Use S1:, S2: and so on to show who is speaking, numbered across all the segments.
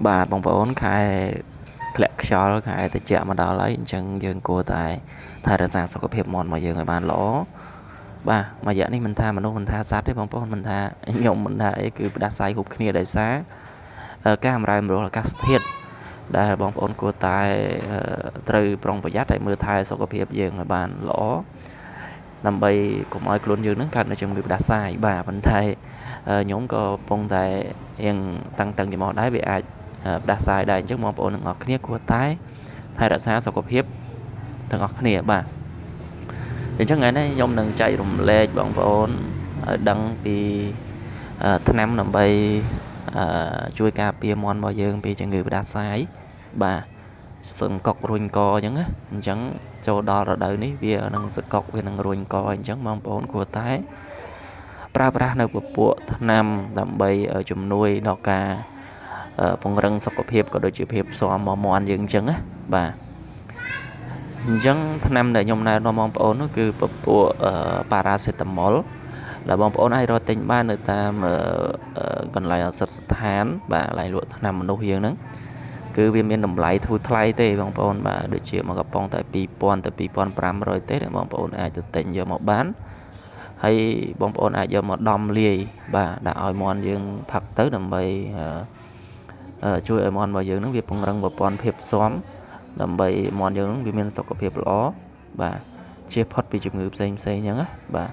S1: bà bóng bóng khai lẹ cho khai tới chợ mà đó lấy chẳng dương của tại thay ra sang sọc hiệp mòn mà dương người bạn lỗ bà mà giờ này mình tha mình đâu mình tha sát đấy bóng bóng mình tha nhộng mình tha ấy cứ đã sai hụt kia đại xá cái hàm rai là các thiết đây bóng bóng của tại từ trongประหยัดtại mưa thai sọc hiệp dương người bạn lỗ làm bay cũng ai luôn dương nước cạn ở trong người đã sai bà mình thay nhóm có phong tại hiện tăng tầng thì mọi đáy bị ai đã sai đây trước mong ổn ngọt kia của tái thay đã xa sau cột hiếp thằng ngọt kia bà thì chắc ngày nay nhóm đừng chạy rùng lê bọn ổn đăng thì tháng năm làm bay chui cà pia mòn bao giờ bị cho người đã sai bà sừng cọc ruin co chẳng á chẳng cho đo rồi đời ní vì năng sự cọc vì năng ruin co chẳng mong ổn của tái pra nơi bộ nam làm bay ở chùm nuôi đò cà phong răng sọc hiệp có đôi chữ hiệp so mò mòn dừng chân á bà chẳng năm này nhom này nó mong ổn nó cứ bộ paracetamol là mong ổn ai rồi tính ba người ta mà còn lại ở sạch tháng và lại luộc nằm đâu hiền nữa cứ viêm miên đồng lại thu thay tê mong ổn bà đôi chữ mà gặp phong tại pi pon pram rồi tết để mong ổn ai tự tỉnh giờ một bán hay bóng ổn ai giờ một đom lì bà đã hỏi mòn dương phật tới đầm bầy chui ở mòn vào dương nó việc phong răng và pon phep xóm đầm bầy mòn dương nó vì miền sọc phep ló bà chia phật bị chụp ngược xây nhá bà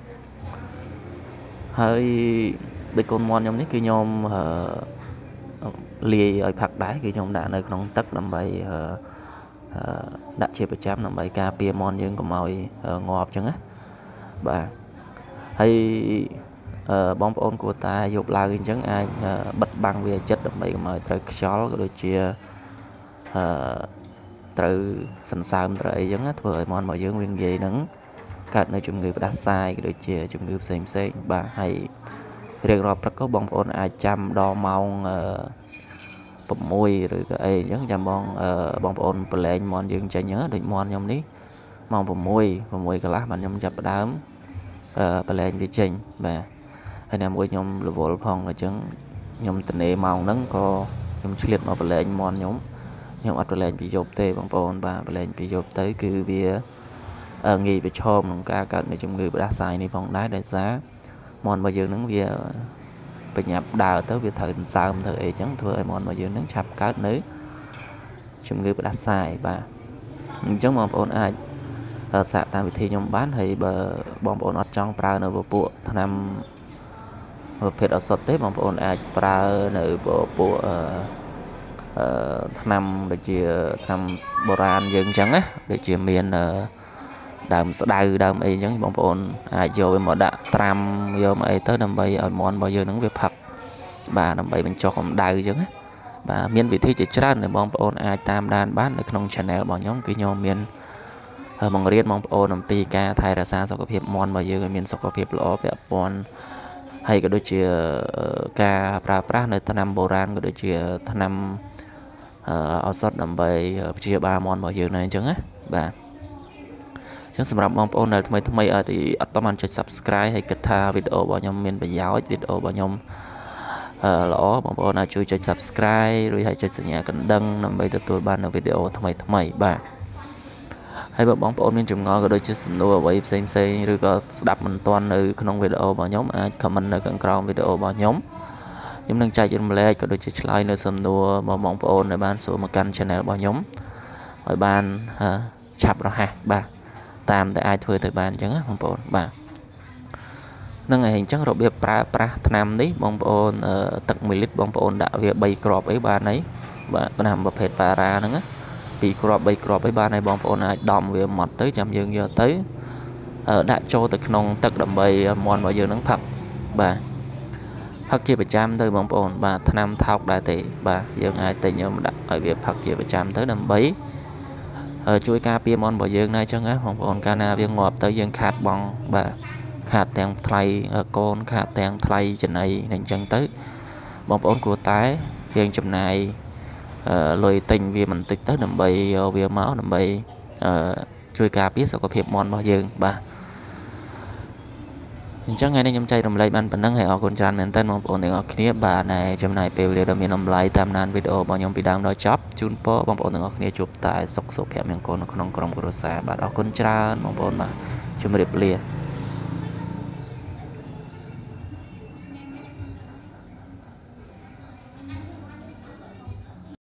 S1: hơi để con mòn nhómนี้คือnhom lì ở phật đáiคือnhom đã nơiក្នុងទឹកដើម្បីដាក់ជាប្រចាំដើម្បីការពារមន់យើងកុំឲ្យងាប់ចឹងណាបាទហើយបងប្អូនគួរតែយកឡើងអញ្ចឹងអាចបិទបាំងវាចិត្តដើម្បីកុំឲ្យត្រូវខ្យល់ក៏ដូចជាត្រូវសន្សើមត្រូវអីចឹងធ្វើឲ្យមន់របស់យើងវាងាយនឹងកើតនៅជំងឺផ្ដាសាយក៏ដូចជាជំងឺផ្សេងបាទហើយរៀងរាល់ព្រឹកក៏បងប្អូនអាចចាំដល់ម៉ោង6ឬក៏អីអញ្ចឹងចាំបងប្អូនប្រឡែងមន់យើងចេញដូចមន់ខ្ញុំនេះម៉ោង6កន្លះបាទខ្ញុំចាប់ផ្ដើមប្រឡែងវាចេញបាទហើយណាមួយខ្ញុំរវល់ផងអញ្ចឹងខ្ញុំតនេម៉ោងហ្នឹងក៏ខ្ញុំឆ្លៀតមកប្រឡែងមន់ខ្ញុំអត់ប្រឡែងពីយប់ទេបងប្អូនបាទប្រឡែងពីយប់ទៅគឺវាងាយប្រឈមក្នុងការកើតនៃជំងឺផ្ដាសាយនេះផងដែរដោយសារមន់របស់យើងហ្នឹងវាបញ្ញាប់ដើរទៅវាត្រូវសើមទៅអីចឹងធ្វើឲ្យមន់របស់យើងហ្នឹងឆាប់កើតនៅជំងឺផ្ដាសាយបាទអញ្ចឹងបងប្អូនអាចសាកតាមវិធីខ្ញុំបានហើយបើបងប្អូនអត់ចង់ប្រើនៅពពួកថ្នាំប្រភេទឱសថទេបងប្អូនអាចប្រើនៅពពួកថ្នាំដូចជាថ្នាំបុរាណយើងអញ្ចឹងណាដូចជាមានដើមស្ដៅដើមអីអញ្ចឹងបងប្អូនអាចយកវាមកដាក់ត្រាំយកមកអីទៅដើម្បីឲ្យមន់របស់យើងហ្នឹងវាផឹកបាទដើម្បីបញ្ចុះកម្ដៅអញ្ចឹងណាបាទមានវិធីជាច្រើនដែលបងប្អូនអាចតាមដានបាននៅក្នុង channel របស់ខ្ញុំគឺខ្ញុំមានបង្រៀនបងប្អូនអំពីការថែរក្សាសុខភាពមន់របស់យើងឲ្យមានសុខភាពល្អពាក់ព័ន្ធហើយក៏ដូចជាការប្រើប្រាស់នៅថ្នាំបុរាណក៏ដូចជាថ្នាំឱសថដើម្បីព្យាបាលមន់របស់យើងដែរអញ្ចឹងណាបាទអញ្ចឹងសម្រាប់បងប្អូនដែលថ្មីអត់បានចុច Subscribe ហើយគិតថាវីដេអូរបស់ខ្ញុំមានប្រយោជន៍វីដេអូរបស់ខ្ញុំល្អបងប្អូនអាចជួយចុច Subscribe រួចហើយចុចសញ្ញាកណ្ដឹងដើម្បីទទួលបាននូវវីដេអូថ្មីបាទហើយបើបងប្អូនមានចម្ងល់ក៏ដូចជាសំណួរអ្វីផ្សេងឬក៏ស្ដាប់មិនទាន់នៅក្នុងវីដេអូរបស់ខ្ញុំអាច comment នៅខាងក្រោមវីដេអូរបស់ខ្ញុំនឹងចែករំលែកក៏ដូចជាឆ្លើយនៅសំណួររបស់បងប្អូនដែលបានសួរមកកាន់ channel របស់ខ្ញុំឲ្យបានឆាប់រហ័សបាទតាមតែអាចធ្វើទៅបានអញ្ចឹងណាបងប្អូនបាទនឹងឯងអញ្ចឹងរបៀបប្រើប្រាស់ថ្នាំនេះបងប្អូនទឹក1លីត្របងប្អូនដាក់វា3គ្រាប់អីបានហើយបាទថ្នាំប្រភេទប៉ារ៉ាហ្នឹងណា2គ្រាប់3គ្រាប់អីបានហើយបងប្អូនអាចដំវាម៉ត់ទៅចាំយើងយកទៅដាក់ចូលទៅក្នុងទឹកដើម្បីមន់របស់យើងនឹងផឹកបាទផឹកជាប្រចាំទៅបងប្អូនបាទថ្នាំថោកដែរទេបាទយើងអាចទិញយកមកដាក់ឲ្យវាផឹកជាប្រចាំទៅដើម្បីជួយការពារមន់របស់យើងដែរអញ្ចឹងណាបងប្អូនកាលណាវាងាប់ទៅយើងខាតបង់បាទខាតទាំងថ្លៃកូនខាតទាំងថ្លៃចំណីអញ្ចឹងទៅបងប្អូនគួរតែយើងចំណាយលុយទិញវាបន្តិចទៅដើម្បីយកវាមកដើម្បីជួយការពារសុខភាពមន់របស់យើងបាទអ Chắc ngày nay nhóm chạy rầm lấy ban phần năng hệ ở con tràn nên tên mong ổn định ở kia bà này trong này tiêu liệu đồng miền âm lại tam nan video bao nhóm bị đam đó chop chun po mong ổn định ở kia chụp tại sọc sọc hẹp miệng con nó không còn có xa bà ở con tràn mong ổn mà chụp một điệp liền